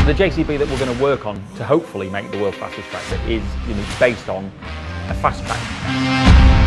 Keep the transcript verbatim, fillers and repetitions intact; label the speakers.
Speaker 1: the J C B that we're going to work on to hopefully make the world's fastest tractor is, you know, based on a fast track.